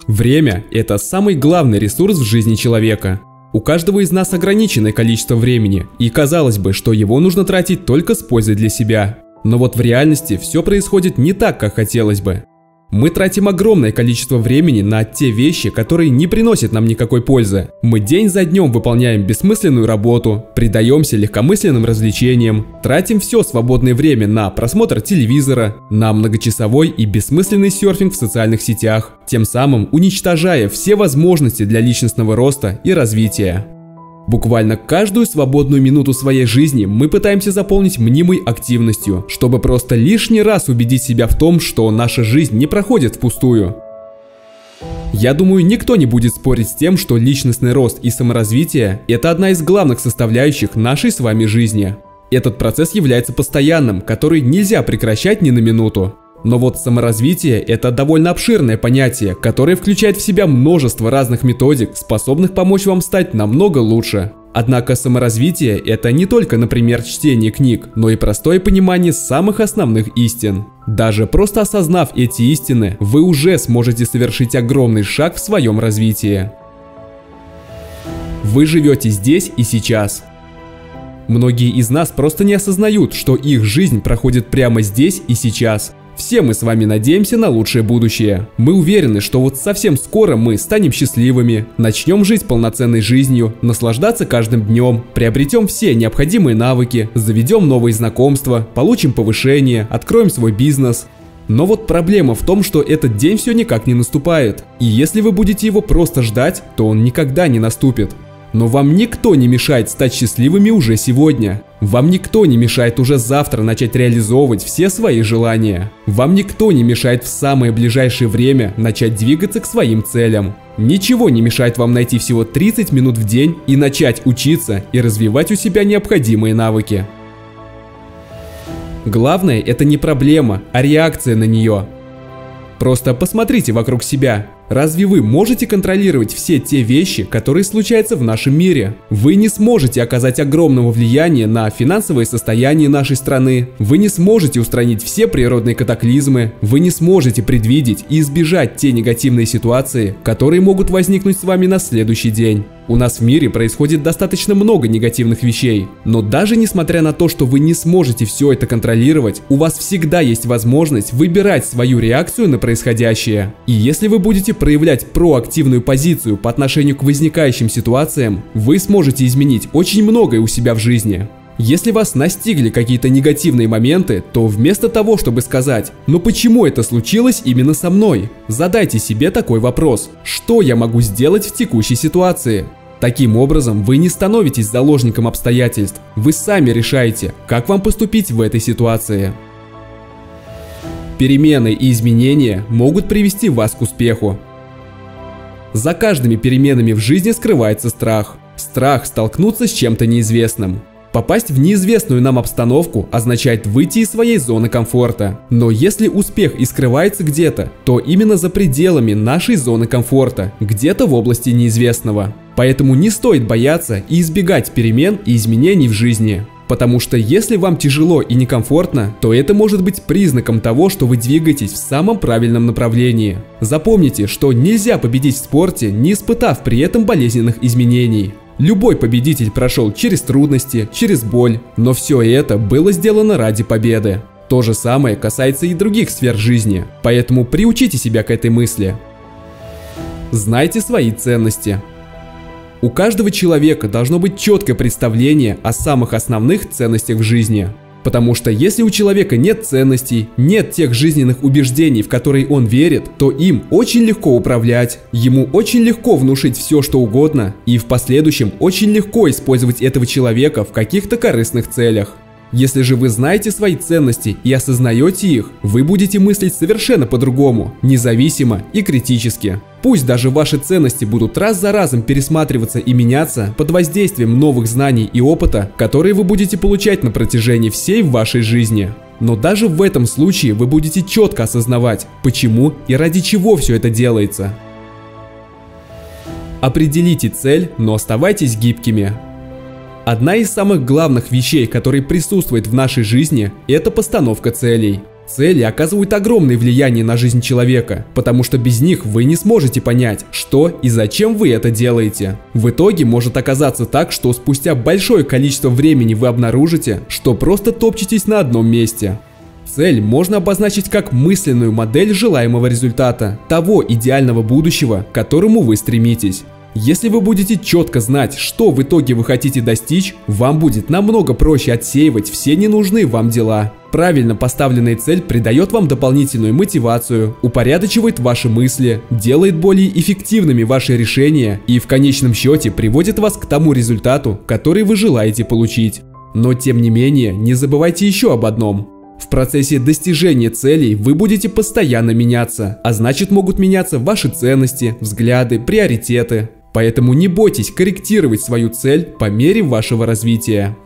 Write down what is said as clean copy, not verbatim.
Время – это самый главный ресурс в жизни человека. У каждого из нас ограниченное количество времени, и казалось бы, что его нужно тратить только с пользой для себя. Но вот в реальности все происходит не так, как хотелось бы. Мы тратим огромное количество времени на те вещи, которые не приносят нам никакой пользы. Мы день за днем выполняем бессмысленную работу, предаемся легкомысленным развлечениям, тратим все свободное время на просмотр телевизора, на многочасовой и бессмысленный серфинг в социальных сетях, тем самым уничтожая все возможности для личностного роста и развития. Буквально каждую свободную минуту своей жизни мы пытаемся заполнить мнимой активностью, чтобы просто лишний раз убедить себя в том, что наша жизнь не проходит впустую. Я думаю, никто не будет спорить с тем, что личностный рост и саморазвитие – это одна из главных составляющих нашей с вами жизни. Этот процесс является постоянным, который нельзя прекращать ни на минуту. Но вот саморазвитие – это довольно обширное понятие, которое включает в себя множество разных методик, способных помочь вам стать намного лучше. Однако саморазвитие – это не только, например, чтение книг, но и простое понимание самых основных истин. Даже просто осознав эти истины, вы уже сможете совершить огромный шаг в своем развитии. Вы живете здесь и сейчас. Многие из нас просто не осознают, что их жизнь проходит прямо здесь и сейчас. Все мы с вами надеемся на лучшее будущее. Мы уверены, что вот совсем скоро мы станем счастливыми, начнем жить полноценной жизнью, наслаждаться каждым днем, приобретем все необходимые навыки, заведем новые знакомства, получим повышение, откроем свой бизнес. Но вот проблема в том, что этот день все никак не наступает. И если вы будете его просто ждать, то он никогда не наступит. Но вам никто не мешает стать счастливыми уже сегодня. Вам никто не мешает уже завтра начать реализовывать все свои желания. Вам никто не мешает в самое ближайшее время начать двигаться к своим целям. Ничего не мешает вам найти всего 30 минут в день и начать учиться и развивать у себя необходимые навыки. Главное – это не проблема, а реакция на нее. Просто посмотрите вокруг себя. Разве вы можете контролировать все те вещи, которые случаются в нашем мире? Вы не сможете оказать огромного влияния на финансовое состояние нашей страны. Вы не сможете устранить все природные катаклизмы. Вы не сможете предвидеть и избежать те негативные ситуации, которые могут возникнуть с вами на следующий день. У нас в мире происходит достаточно много негативных вещей, но даже несмотря на то, что вы не сможете все это контролировать, у вас всегда есть возможность выбирать свою реакцию на происходящее. И если вы будете проявлять проактивную позицию по отношению к возникающим ситуациям, вы сможете изменить очень многое у себя в жизни. Если вас настигли какие-то негативные моменты, то вместо того, чтобы сказать «но почему это случилось именно со мной?», задайте себе такой вопрос: что я могу сделать в текущей ситуации? Таким образом, вы не становитесь заложником обстоятельств, вы сами решаете, как вам поступить в этой ситуации. Перемены и изменения могут привести вас к успеху. За каждыми переменами в жизни скрывается страх. Страх столкнуться с чем-то неизвестным. Попасть в неизвестную нам обстановку означает выйти из своей зоны комфорта. Но если успех и скрывается где-то, то именно за пределами нашей зоны комфорта, где-то в области неизвестного. Поэтому не стоит бояться и избегать перемен и изменений в жизни. Потому что если вам тяжело и некомфортно, то это может быть признаком того, что вы двигаетесь в самом правильном направлении. Запомните, что нельзя победить в спорте, не испытав при этом болезненных изменений. Любой победитель прошел через трудности, через боль, но все это было сделано ради победы. То же самое касается и других сфер жизни, поэтому приучите себя к этой мысли. Знайте свои ценности. У каждого человека должно быть четкое представление о самых основных ценностях в жизни. Потому что если у человека нет ценностей, нет тех жизненных убеждений, в которые он верит, то им очень легко управлять, ему очень легко внушить все, что угодно, и в последующем очень легко использовать этого человека в каких-то корыстных целях. Если же вы знаете свои ценности и осознаете их, вы будете мыслить совершенно по-другому, независимо и критически. Пусть даже ваши ценности будут раз за разом пересматриваться и меняться под воздействием новых знаний и опыта, которые вы будете получать на протяжении всей вашей жизни. Но даже в этом случае вы будете четко осознавать, почему и ради чего все это делается. Определите цель, но оставайтесь гибкими. Одна из самых главных вещей, которые присутствуют в нашей жизни, это постановка целей. Цели оказывают огромное влияние на жизнь человека, потому что без них вы не сможете понять, что и зачем вы это делаете. В итоге может оказаться так, что спустя большое количество времени вы обнаружите, что просто топчетесь на одном месте. Цель можно обозначить как мысленную модель желаемого результата, того идеального будущего, к которому вы стремитесь. Если вы будете четко знать, что в итоге вы хотите достичь, вам будет намного проще отсеивать все ненужные вам дела. Правильно поставленная цель придает вам дополнительную мотивацию, упорядочивает ваши мысли, делает более эффективными ваши решения и в конечном счете приводит вас к тому результату, который вы желаете получить. Но тем не менее, не забывайте еще об одном. В процессе достижения целей вы будете постоянно меняться, а значит могут меняться ваши ценности, взгляды, приоритеты. Поэтому не бойтесь корректировать свою цель по мере вашего развития.